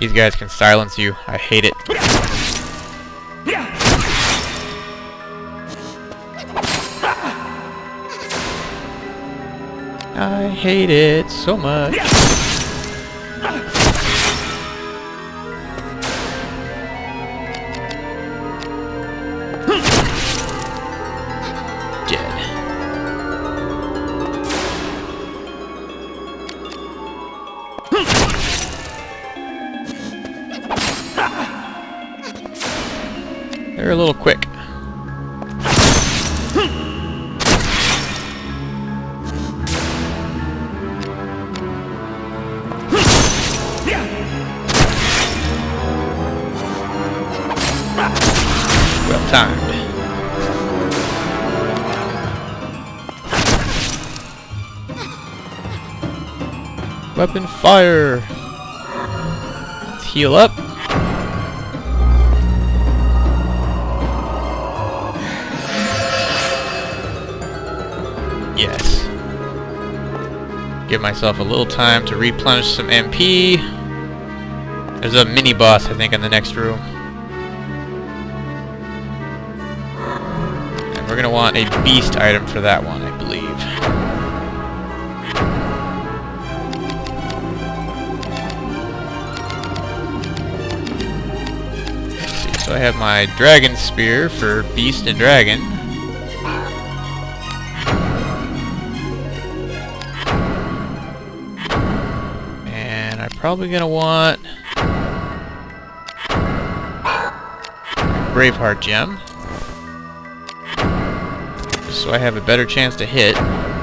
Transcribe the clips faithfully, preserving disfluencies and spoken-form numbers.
These guys can silence you. I hate it. I hate it so much. Dead. They're a little quick. Well timed. Weapon fire. Let's heal up. Yes. Give myself a little time to replenish some M P. There's a mini boss, I think, in the next room. And we're gonna want a beast item for that one, I believe. Let's see, so I have my dragon spear for beast and dragon. And I'm probably gonna want Braveheart gem, so I have a better chance to hit.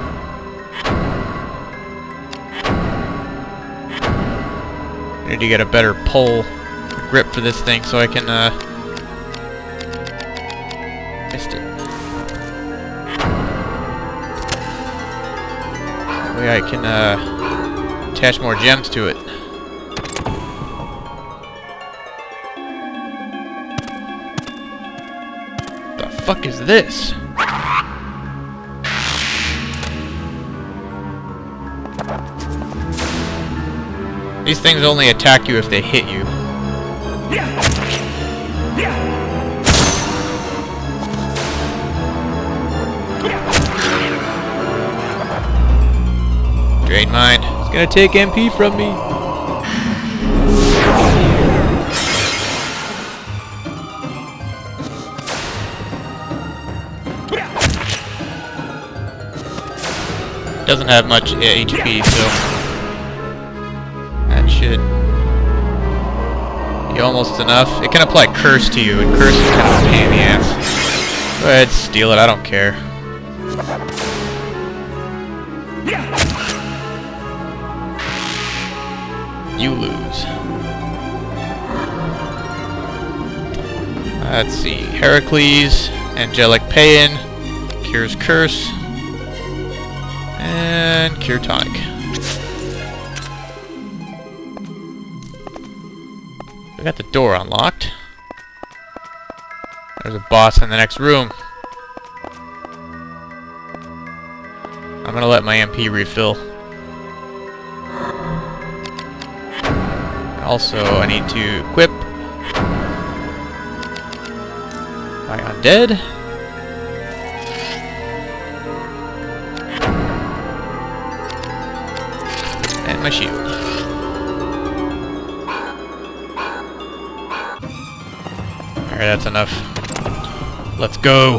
I need to get a better pull grip for this thing so I can uh missed it. That way I can uh attach more gems to it. What the fuck is this? These things only attack you if they hit you. Drain mine. It's gonna take M P from me. Doesn't have much uh, H P, so that should be almost enough. It can apply curse to you, and curse is kind of a pain in the ass. Go ahead, steal it. I don't care. You lose. Let's see. Heracles, Angelic Paean, cures curse. And Cure Tonic. I got the door unlocked. There's a boss in the next room. I'm gonna let my M P refill. Also, I need to equip my undead. My shield. Alright, that's enough. Let's go.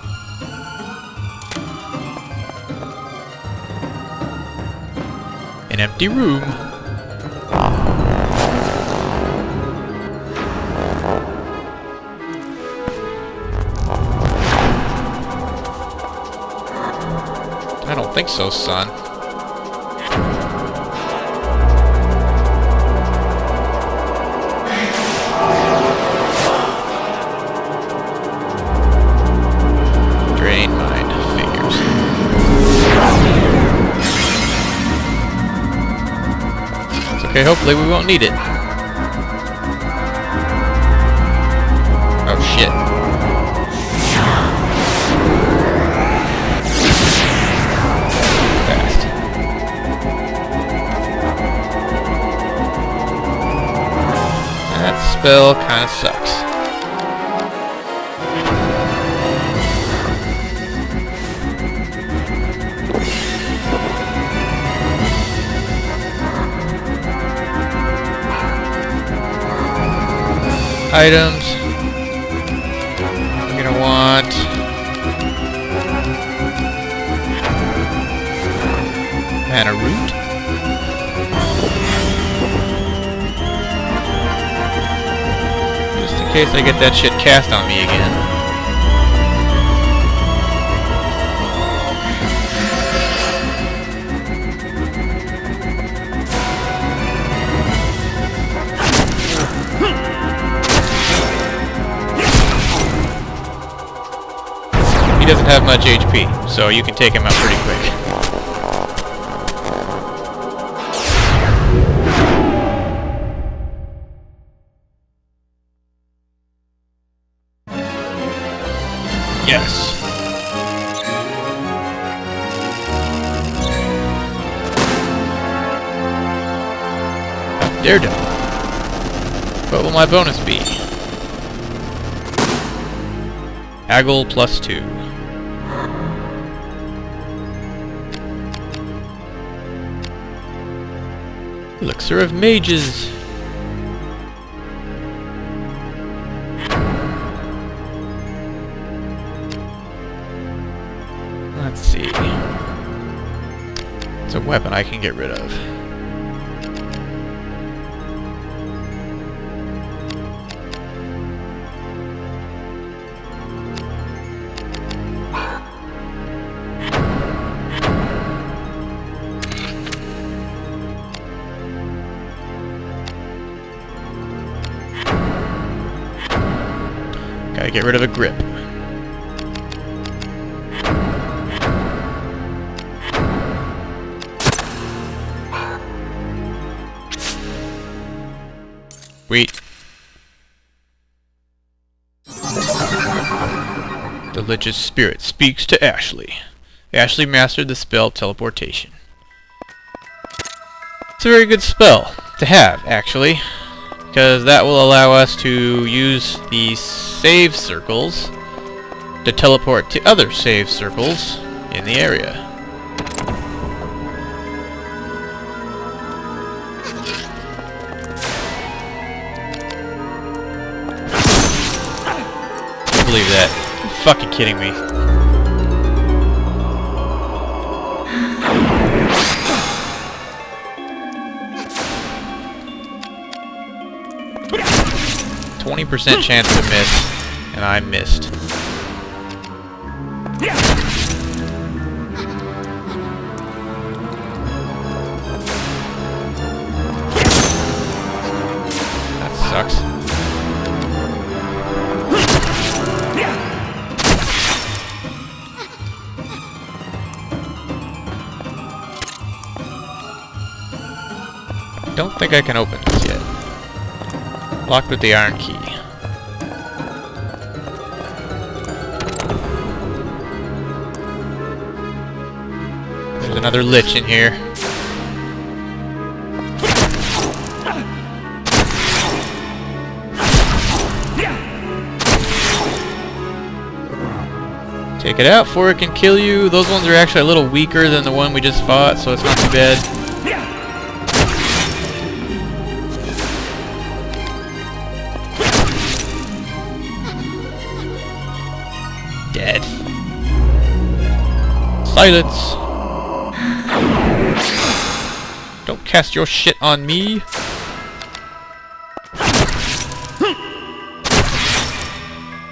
An empty room. I don't think so, son. Okay, hopefully we won't need it. Oh shit. Fast. spell kinda sucks. Items. We're gonna want mana root. Just in case I get that shit cast on me again. He doesn't have much H P, so you can take him out pretty quick. Yes. Daredevil. What will my bonus be? Haggle plus two. Elixir of Mages. Let's see. It's a weapon I can get rid of. Gotta get rid of a grip. Wait. The Lich's spirit speaks to Ashley. Ashley mastered the spell Teleportation. It's a very good spell to have, actually, because that will allow us to use the save circles to teleport to other save circles in the area. I believe that. You're fucking kidding me. twenty percent chance to miss, and I missed. That sucks. I don't think I can open this yet. Locked with the iron key. There's another Lich in here. Take it out before it can kill you. Those ones are actually a little weaker than the one we just fought, so it's not too bad. Dead. Silence! Don't cast your shit on me!